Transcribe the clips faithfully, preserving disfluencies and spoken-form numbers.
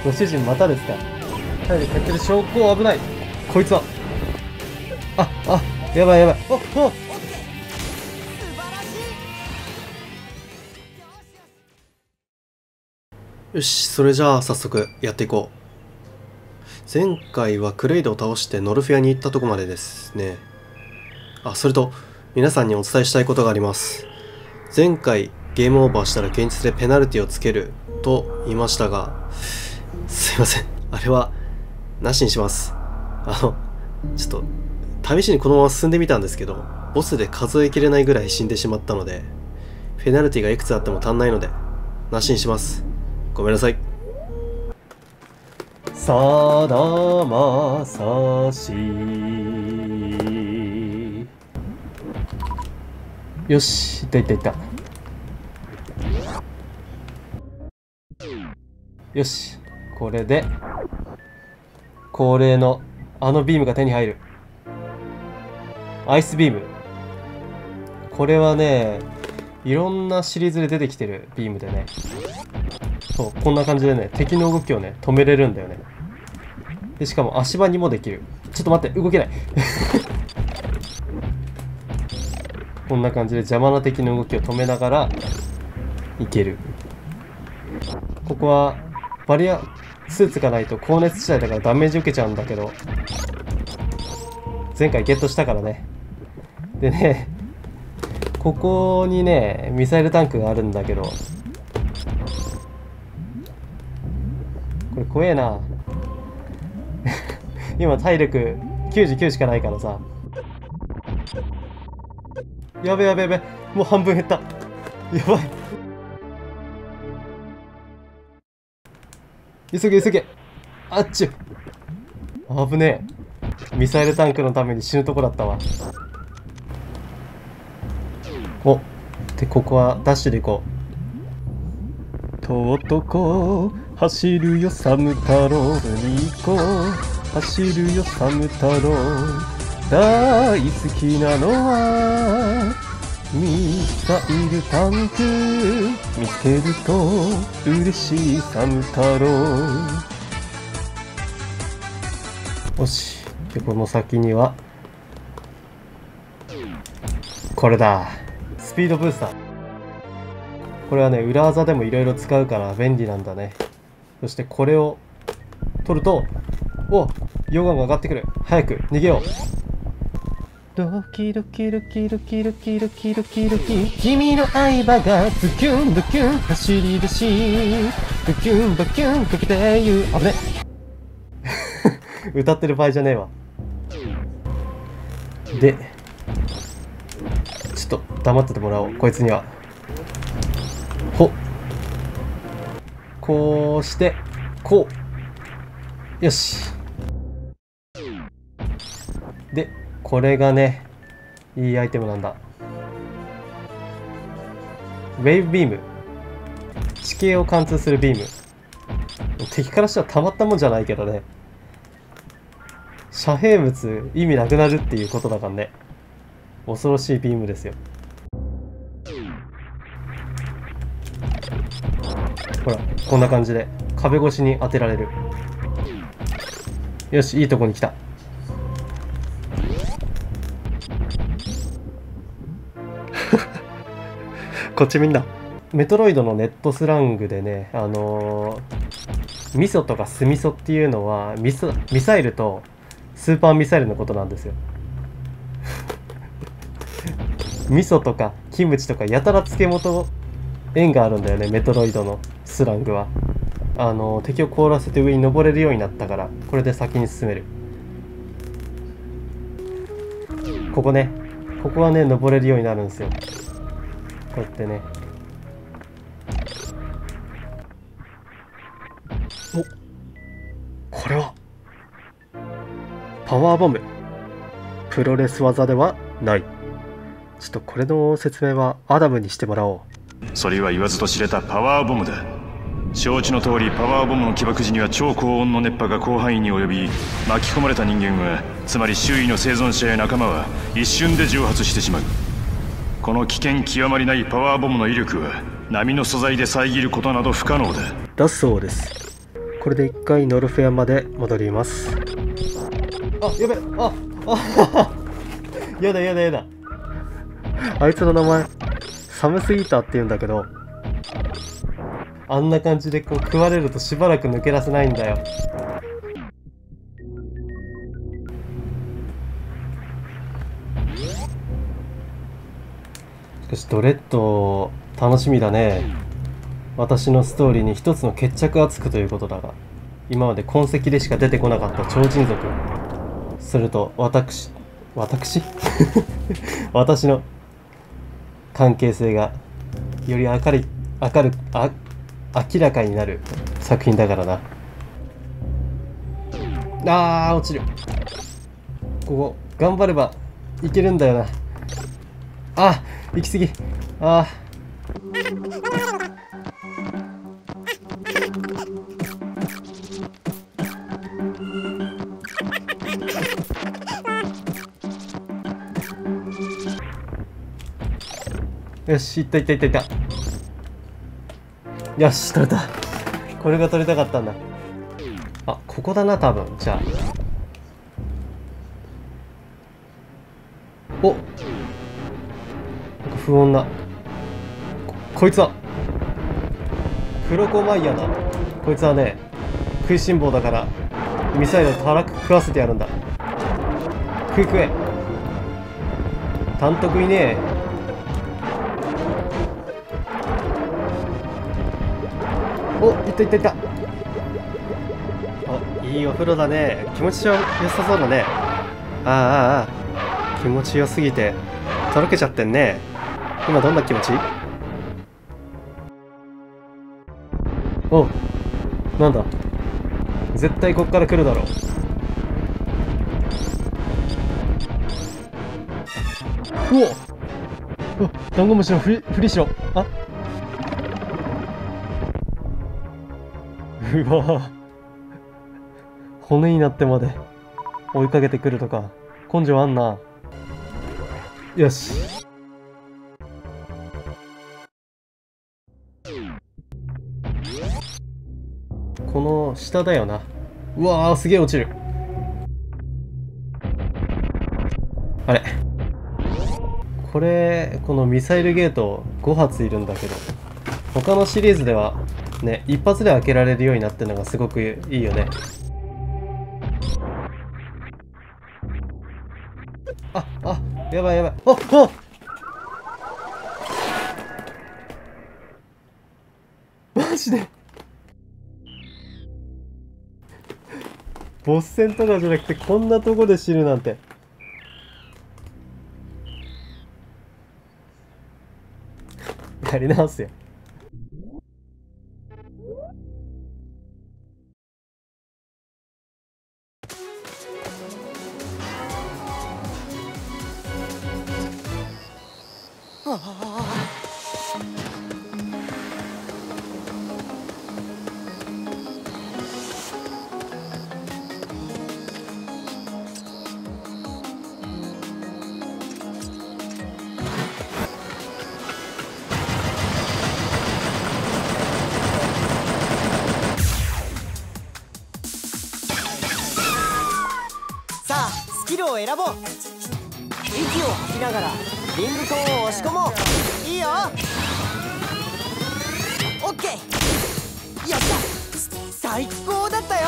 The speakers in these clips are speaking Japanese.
ご主人またですか。体力減ってる証拠。危ない。こいつは。あ、あ、やばいやばい。お、お。よし、それじゃあ早速やっていこう。前回はクレイドを倒してノルフェアに行ったとこまでですね。あ、それと皆さんにお伝えしたいことがあります。前回ゲームオーバーしたら現実でペナルティをつけると言いましたが、すいません、あれはなしにします。あのちょっと試しにこのまま進んでみたんですけど、ボスで数えきれないぐらい死んでしまったので、ペナルティがいくつあっても足んないのでなしにします。ごめんなさい。さだまさし。よし、いったいったいった。よし、これで恒例のあのビームが手に入る。アイスビーム。これはね、いろんなシリーズで出てきてるビームでね、そう、こんな感じでね、敵の動きをね止めれるんだよね。でしかも足場にもできる。ちょっと待って、動けないこんな感じで邪魔な敵の動きを止めながらいける。ここはバリアスーツがないと高熱地帯だからダメージ受けちゃうんだけど、前回ゲットしたからね。でね、ここにねミサイルタンクがあるんだけど、これ怖えな今体力きゅうじゅうきゅうしかないからさ。やべやべやべ、もう半分減った。やばい、急げ急げ。あっちゅ、危ねえ。ミサイルタンクのために死ぬとこだったわ。おで、ここはダッシュで行こう。とうとこ走るよサム太郎に行こう。走るよサム太郎。大好きなのはミサイルタンク。見つけると嬉しいサム太郎。よし、でこの先にはこれだ、スピードブースター。これはね裏技でもいろいろ使うから便利なんだね。そしてこれを取ると、お、溶岩が上がってくる。早く逃げよう。ドキドキドキドキドキドキドキドキ、君の相場がズキュンドキュン走り出し、ドキュンドキュンかけて言う。危ね歌ってる場合じゃねえわ。でちょっと黙っててもらおう、こいつには。ほっ、こうしてこう、よし。でこれがねいいアイテムなんだ。ウェイブビーム、地形を貫通するビーム。敵からしたらたまったもんじゃないけどね、遮蔽物意味なくなるっていうことだからね、恐ろしいビームですよ。ほらこんな感じで壁越しに当てられる。よし、いいとこに来た。こっちみんな。メトロイドのネットスラングでね、あのー、ミソとかスミソっていうのはミソミサイルとスーパーミサイルのことなんですよミソとかキムチとかやたら漬物縁があるんだよね、メトロイドのスラングは。あのー、敵を凍らせて上に登れるようになったから、これで先に進める。ここね、ここはね登れるようになるんですよ、こうやってね。お、これはパワーボム。プロレス技ではない。ちょっとこれの説明はアダムにしてもらおう。 それは言わずと知れたパワーボムだ。承知の通り、パワーボムの起爆時には超高温の熱波が広範囲に及び、巻き込まれた人間は、つまり周囲の生存者や仲間は一瞬で蒸発してしまう。この危険極まりないパワーボムの威力は波の素材で遮ることなど不可能だ。 だそうです。 これで一回ノルフェアまで戻ります。あ、やべ、あ、あやだやだやだ。あいつの名前サムスイーターって言うんだけど、あんな感じでこう食われるとしばらく抜け出せないんだよ。しかしドレッド楽しみだね。私のストーリーに一つの決着がつくということだが、今まで痕跡でしか出てこなかった超人族、すると私私私の関係性がより明るい明るあ明らかになる作品だからな。あー落ちる。ここ頑張ればいけるんだよな。あ行き過ぎ。あよし、いったいったいったいった。よし、取れた。これが取りたかったんだ。あ、ここだな、多分。じゃあ。お、なんか不穏な。こ、こいつは。クロコマイヤだ。こいつはね、食いしん坊だから、ミサイルをたらく食わせてやるんだ。食い食え。単独いねえ。お、いったいったいった。お、いいお風呂だね。気持ちよさそうだね。ああああ、気持ちよすぎてとろけちゃってんね。今どんな気持ち？お、なんだ、絶対こっから来るだろう。うお、ダンゴムシのふりふりしろ。あ、うわ、骨になってまで追いかけてくるとか根性あんな。よし、この下だよな。うわー、すげえ落ちる。あれ、これこのミサイルゲートご発いるんだけど、他のシリーズではね、一発で開けられるようになってるのがすごくいいよね。あ、あ、やばいやばい。あ、あ、マジでボス戦とかじゃなくてこんなとこで死ぬなんて。やり直すよ。 さあスキルを選ぼう。息を吐きながらリングコーンを押し込もう。いいよ。オッケー、やった。最高だったよ。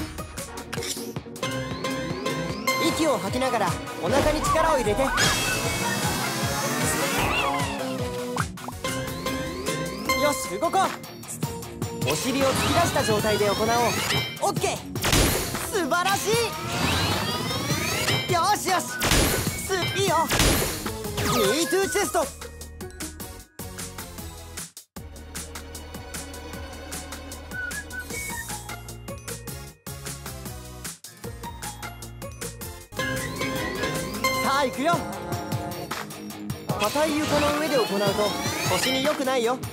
息を吐きながらお腹に力を入れて。よし、動こう。お尻を突き出した状態で行おう。オッケー、素晴らしい。よしよし、すいいよ。ミートゥーチェスト。さあ行くよ。硬い床の上で行うと腰に良くないよ。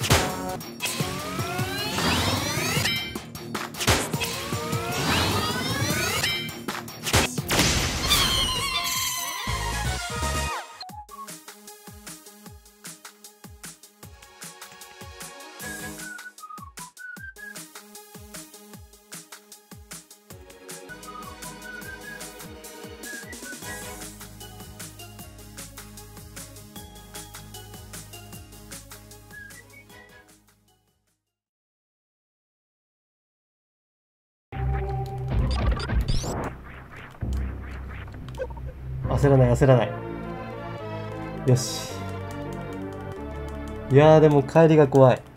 焦らない焦らない。よし。いやーでも帰りが怖い。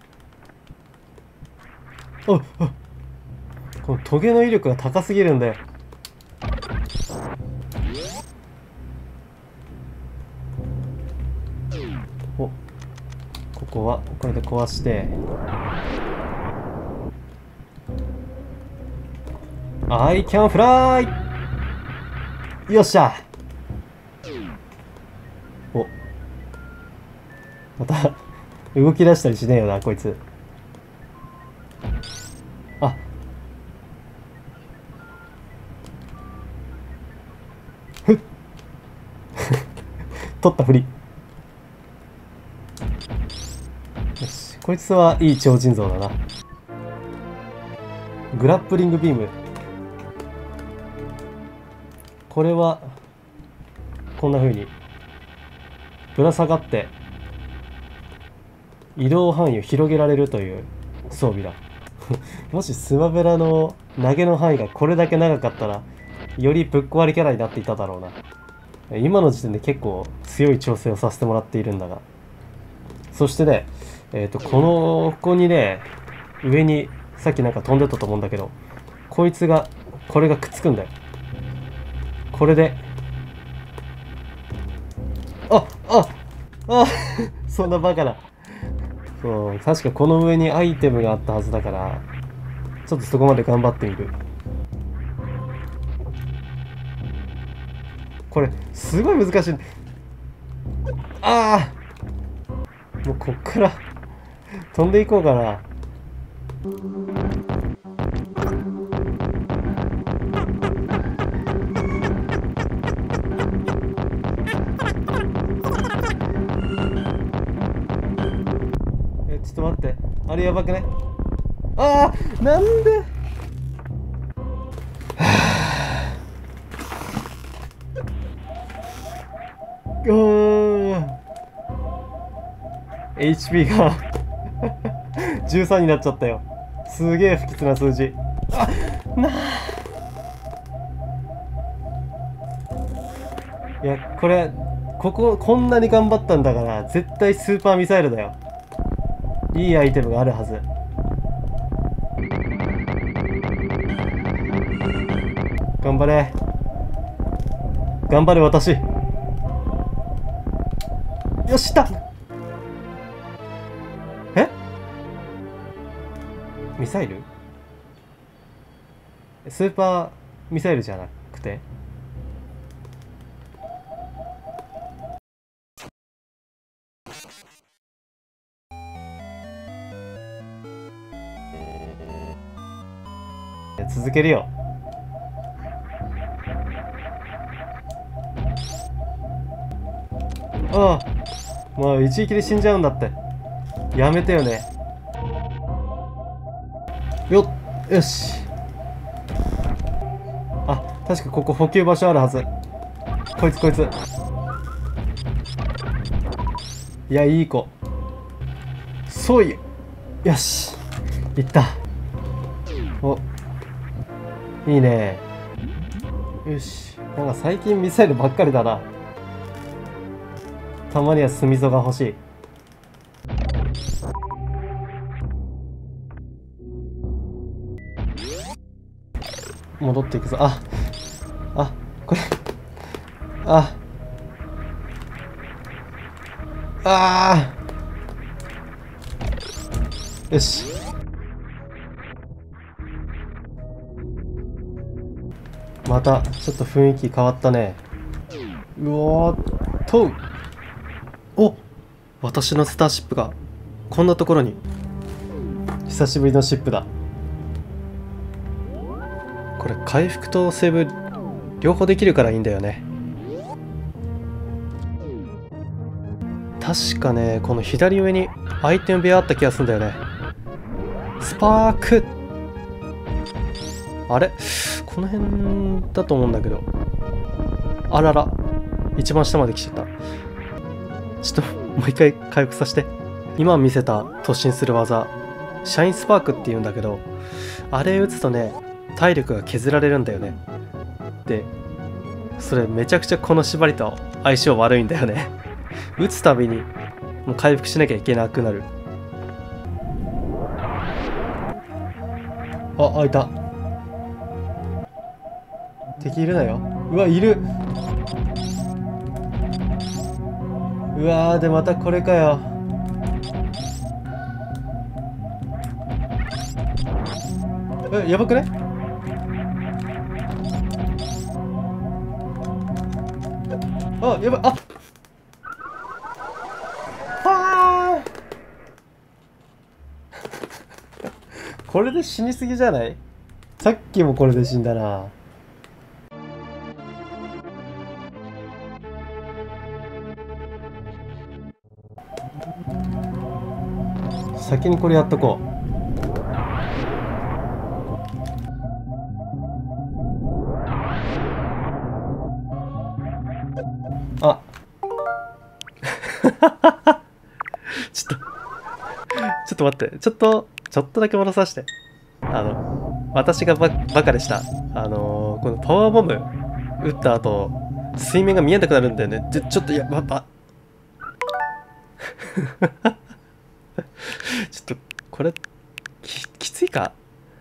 おっおっ、このトゲの威力が高すぎるんだよ。お、ここはこれで壊して、I can fly。 よっしゃ。お、また動き出したりしねえよなこいつ。あ、ふっ取ったふり。よし、こいつはいい超人像だな。グラップリングビーム、これはこんな風にぶら下がって移動範囲を広げられるという装備だ。もしスマブラの投げの範囲がこれだけ長かったらよりぶっ壊れキャラになっていただろうな。今の時点で結構強い調整をさせてもらっているんだが、そしてね、えっとこのここにね、上にさっきなんか飛んでたと思うんだけど、こいつがこれがくっつくんだよ。これで、あああそんなバカな。そう、確かこの上にアイテムがあったはずだから、ちょっとそこまで頑張ってみる。これすごい難しい。ああ、もうこっから飛んでいこうかな。え、ちょっと待って、あれやばくね。ああ、なんで。うーん、 エイチピー がじゅうさんになっちゃったよ。すげえ不吉な数字。あなあ、いやこれこここんなに頑張ったんだから絶対スーパーミサイルだよ。いいアイテムがあるはず。頑張れ頑張れ私。よし、ったえミサイル、スーパーミサイルじゃなくて、続けるよ。ああ、もう一撃で死んじゃうんだって。やめてよね。よっ、よし。あ、確かここ補給場所あるはず。こいつこいつ。いや、いい子。そうい、よし、いった。お、いいね。よし、なんか最近ミサイルばっかりだな。たまにはスミソが欲しい。戻っていくぞ。ああ、これ、ああー、よし。またちょっと雰囲気変わったね。うおーっと、お、私のスターシップがこんなところに。久しぶりのシップだ。これ回復とセーブ両方できるからいいんだよね。確かね、この左上にアイテム部屋あった気がするんだよね。スパーク、あれこの辺だと思うんだけど、あらら、一番下まで来ちゃった。ちょっともう一回回復させて。今見せた突進する技、シャインスパークっていうんだけど、あれ打つとね、体力が削られるんだよね。で、 それめちゃくちゃこの縛りと相性悪いんだよね。打つたびにもう回復しなきゃいけなくなる。あ、開いた。敵いるなよ。うわ、いる。うわー、でまたこれかよ。え、やばくね？あ、やばい。あっ、はーこれで死にすぎじゃない？さっきもこれで死んだな。先にこれやっとこう。あちょっとちょっと待って、ちょっとちょっとだけ戻させて。あの私がババカでした。あのー、このパワーボム打った後水面が見えなくなるんだよね。ちょちょっとやばばちょっとこれ き, きついか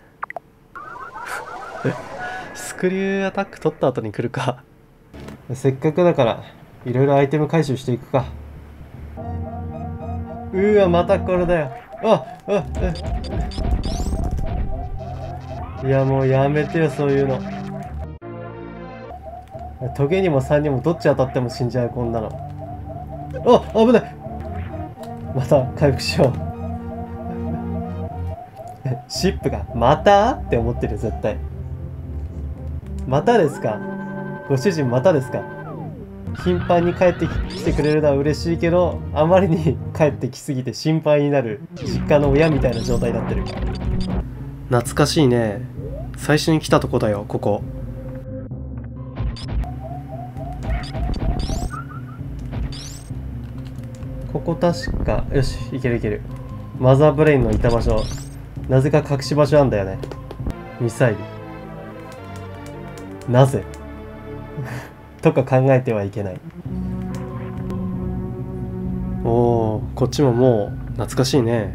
スクリューアタック取った後に来るか。せっかくだからいろいろアイテム回収していくか。うわ、またこれだよ。あああ、いやもうやめてよ、そういうの。トゲにもさんにもどっち当たっても死んじゃう、こんなの。あ、危ない。また回復しよう。シップがまたって思ってる、絶対。またですか、ご主人、またですか。頻繁に帰ってきてくれるのは嬉しいけど、あまりに帰ってきすぎて心配になる実家の親みたいな状態になってる。懐かしいね。最初に来たとこだよ、ここ。ここ確か、よし、いけるいける。マザーブレインのいた場所、なぜか隠し場所なんだよね。ミサイル。なぜとか考えてはいけない。おお、こっちももう懐かしいね。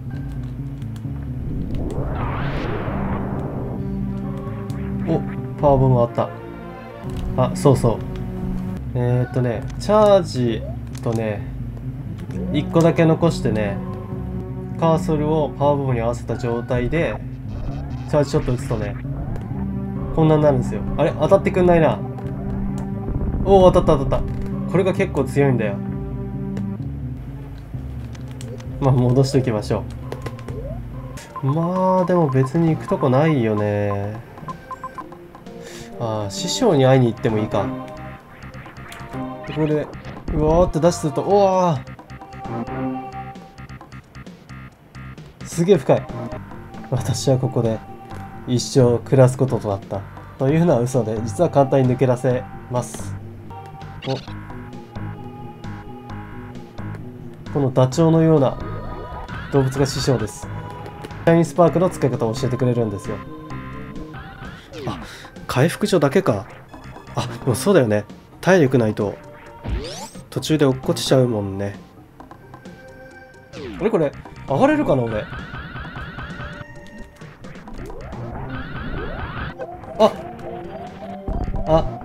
お、パワーボムあった。あ、そうそう。えーっとね、チャージとね、いっこだけ残してね、カーソルをパワーボムに合わせた状態でチャージショット打つとね、こんなになるんですよ。あれ、当たってくんないな。おお、当たった当たった。これが結構強いんだよ。まあ戻しておきましょう。まあでも別に行くとこないよね。ああ、師匠に会いに行ってもいいか。でこれでうわーってダッシュすると、おわー、すげえ深い。私はここで一生暮らすこととなったというのは嘘で、実は簡単に抜け出せます。お、このダチョウのような動物が師匠です。シャインスパークの使い方を教えてくれるんですよ。あ、回復所だけか。あ、でもそうだよね。体力ないと途中で落っこちちゃうもんね。あれ、これ上がれるかな俺。ああ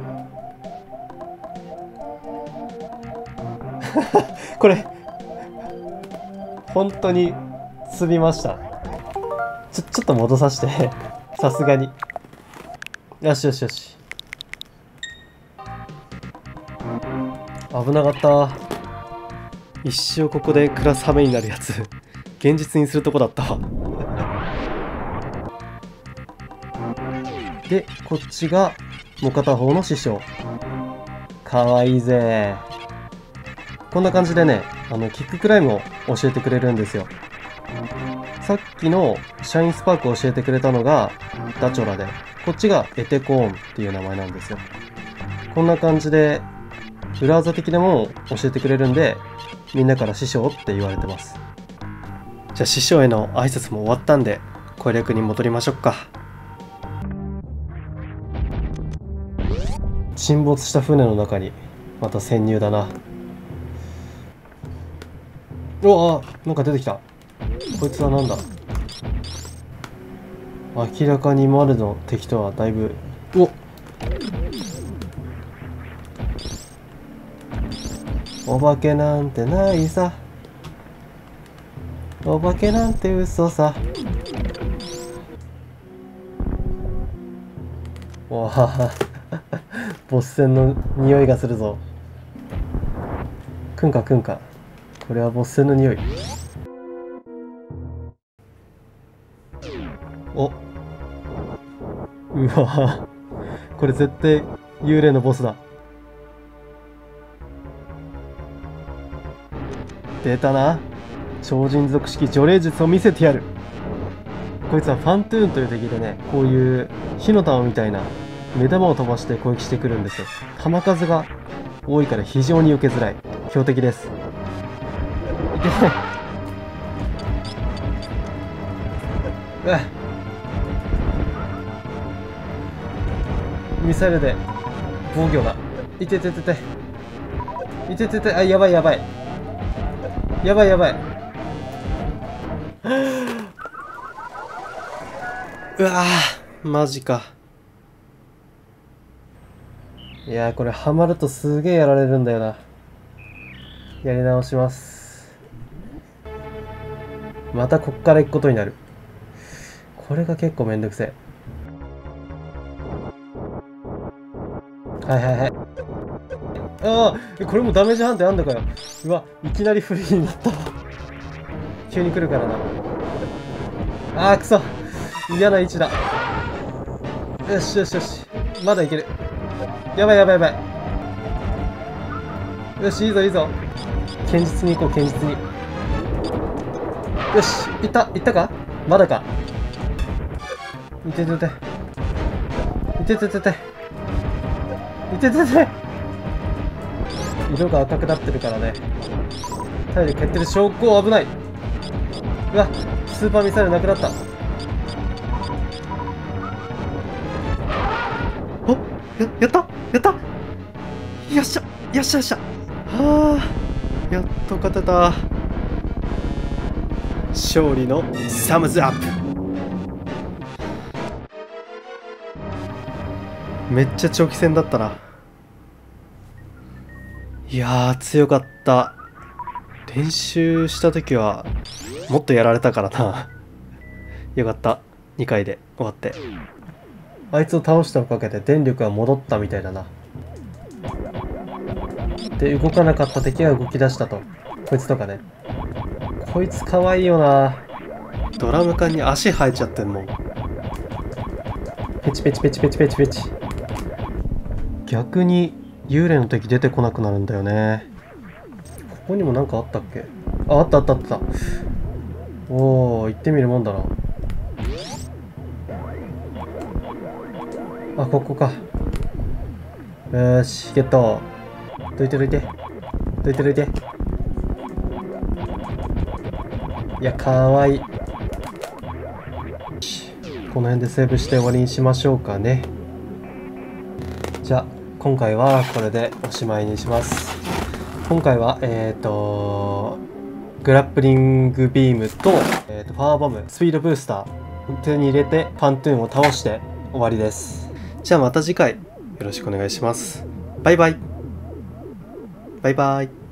これ本当に積みました。ちょちょっと戻させてさすがに。よしよしよし、危なかった。一生ここで暮らす羽目になるやつ現実にするとこだったわで、こっちがもう片方の師匠。かわいいぜ。こんな感じでね、あのキッククライムを教えてくれるんですよ。さっきのシャインスパークを教えてくれたのがダチョラで、こっちがエテコーンっていう名前なんですよ。こんな感じで裏技的なものを教えてくれるんで、みんなから師匠って言われてます。じゃあ師匠への挨拶も終わったんで攻略に戻りましょうか。 沈没した船の中にまた潜入だな。うわあ、なんか出てきた。こいつはなんだ。明らかに今までの敵とはだいぶ。おお化けなんてないさ、お化けなんて嘘さ。わあボス戦の匂いがするぞ。くんかくんか、これはボス戦の匂い。お、うわこれ絶対幽霊のボスだ。出たな、超人族式除霊術を見せてやる。こいつはファントゥーンという敵でね、こういう火の玉みたいな目玉を飛ばして攻撃してくるんですよ。弾数が多いから非常に避けづらい強敵です。いけない。うわ、ミサイルで防御だ。いてててていててて、あ、やばいやばいやばいやばい。うわー、マジか。いやー、これハマるとすげえやられるんだよな。やり直します。またこっから行くことになる。これが結構めんどくせえ。はいはいはい。ああ、これもダメージ判定あんだから。うわ、いきなりフリーになった。急に来るからな。ああ、くそ、嫌な位置だ。よしよしよし、まだいける。やばいやばいやばい。よし、いいぞいいぞ。堅実に行こう、堅実に。よし、いった、いったか、まだか。いててていてててていててて。色が赤くなってるからね、体力減ってる証拠。危ない。うわ、スーパーミサイルなくなった。お、や、やったやった、よっしゃよっしゃよっしゃ。はあ、やっと勝てた。勝利のサムズアップ。めっちゃ長期戦だったな。いやー、強かった。練習した時はもっとやられたからな。よかった、にかいで終わって。あいつを倒したおかげで電力が戻ったみたいだな。で、動かなかった敵が動き出したと。こいつとかね。こいつかわいいよな。ドラム缶に足生えちゃってんもん。ペチペチペチペチペチペチ。逆に幽霊の敵出てこなくなるんだよね。ここにもなんかあったっけ。あ、あったあったあった。おお、行ってみるもんだな。あ、ここか。よーし、ゲット。どいてどいてどいてどいて。いや、かわいい。この辺でセーブして終わりにしましょうかね。じゃあ今回はこれでおしまいにします。今回はえっとグラップリングビームと、えー、とパワーボム、スピードブースター手に入れてパントゥーンを倒して終わりです。じゃあまた次回よろしくお願いします。バイバイ。バイバイ。